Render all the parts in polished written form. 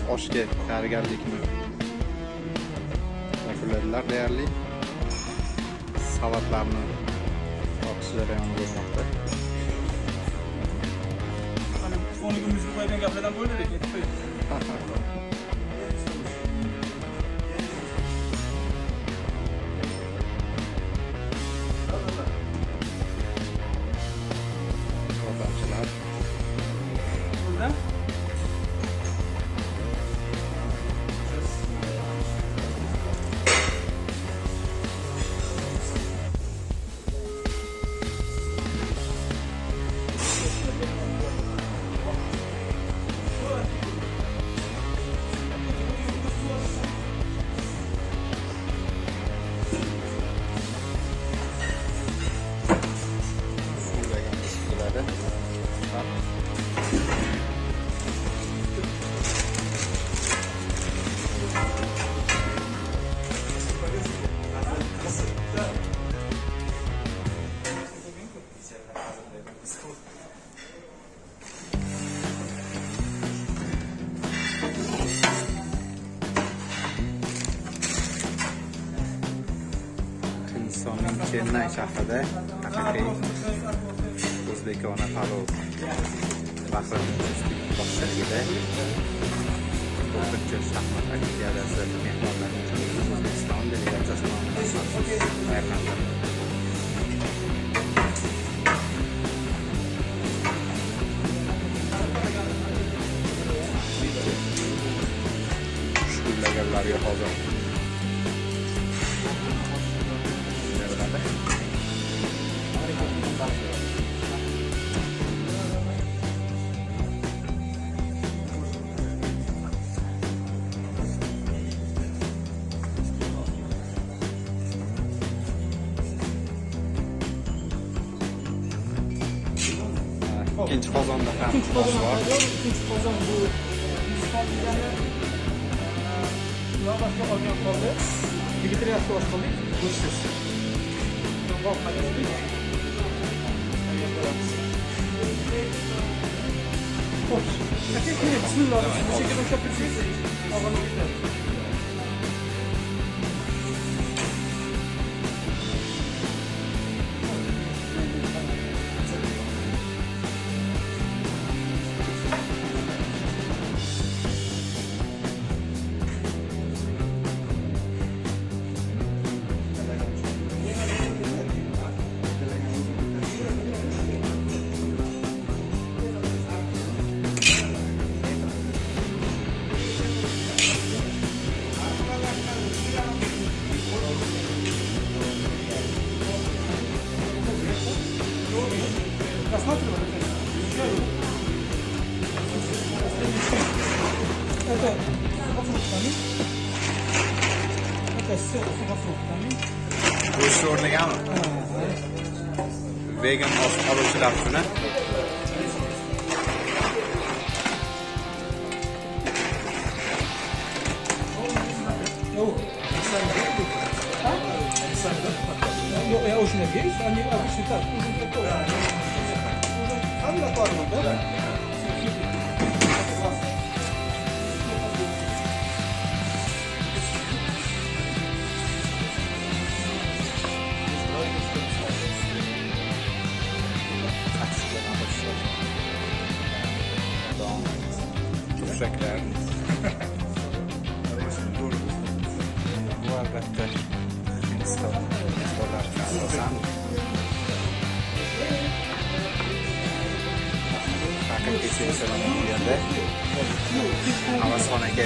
oshga tayyorgarlikni yakunladilar deyarli. Salatlarni yoqish jarayoni bo'lmoqda. Foniga muzika qo'ygan gaplardan bo'ladi, ketib qo'y. Chennai shahrida haqiqiy o'zbekona palov boshchiligida 4-chi shaxmat olimpiadasi mehmonlari uchun O'zbekiston delegatsiyasi nomidan tayyorlandi. Shularga hozir ikinci qozonda ham bor. İkinci qozon bu başka olmayan qoldi. Vegetariancha osh qildik, go'shtsiz. Bok qildik. Xo'sh, bismillah. Bu şekilde ushlab tursangiz, og'irlik ketadi. Go'sht o'rnigami? Vegan oluvchilar uchun. Я очень надеюсь, они обычно так. Они накладывают, да? Turşaklar. Bu albatta Hindistonlar asosan haqiqiy sevisalar bu yerda havasxonaga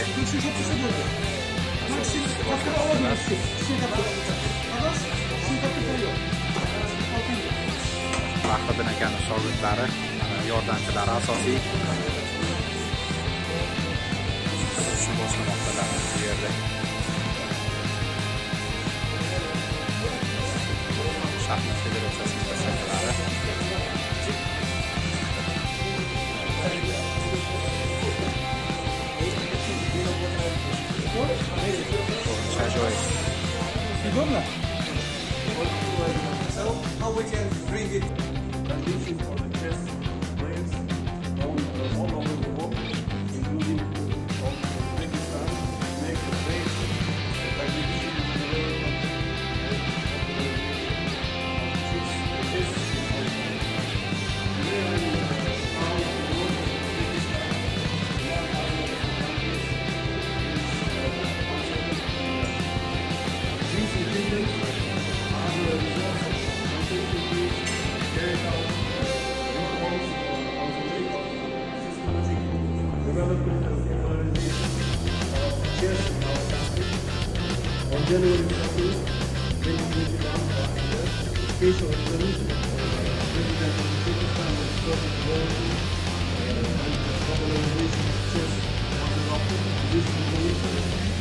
Faxriddin akani shogirdlari, yordamchilari asosiy shu boshlamoqdalar bu yerda. Shaxmat federatsiyasi mutasaddilari Shajoy. Удобно? So how we can bring it? Conditions for the chess players all over the world, including all January 15, 2021, special resolution President of Uzbekistan was supporting the world and the popularization of chess was adopted. This resolution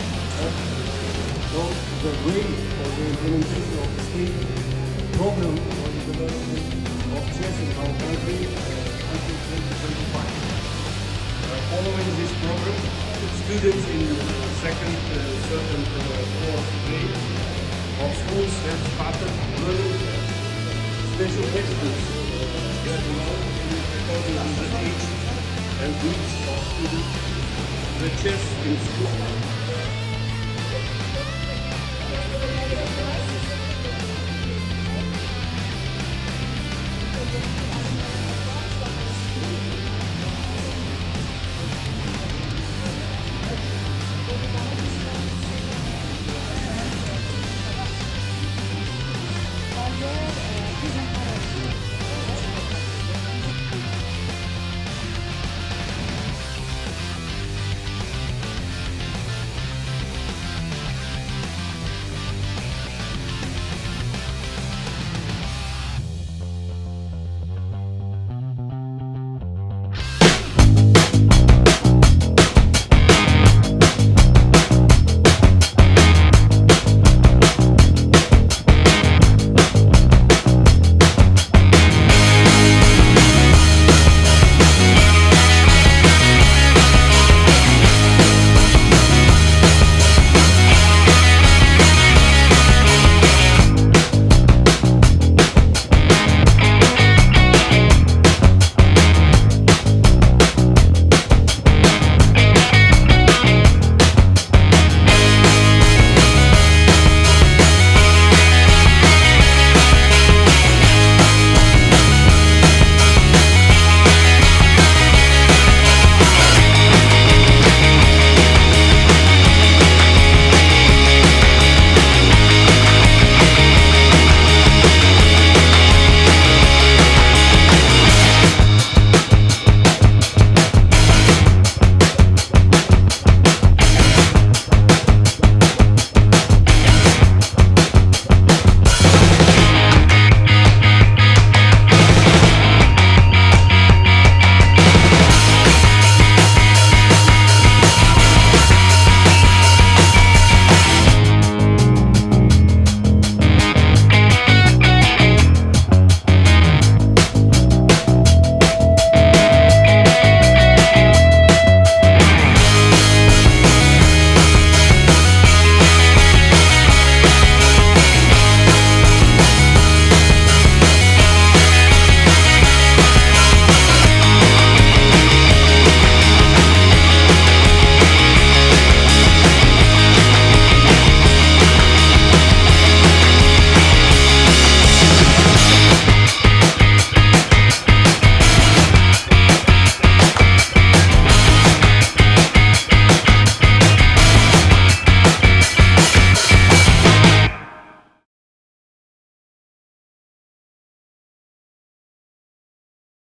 the way for the implementation of the state program for the development of chess in our country until 2025. Following this program, students in second, third and fourth grade of schools have started learning special textbooks that allow according to the age and needs of students the chess in school.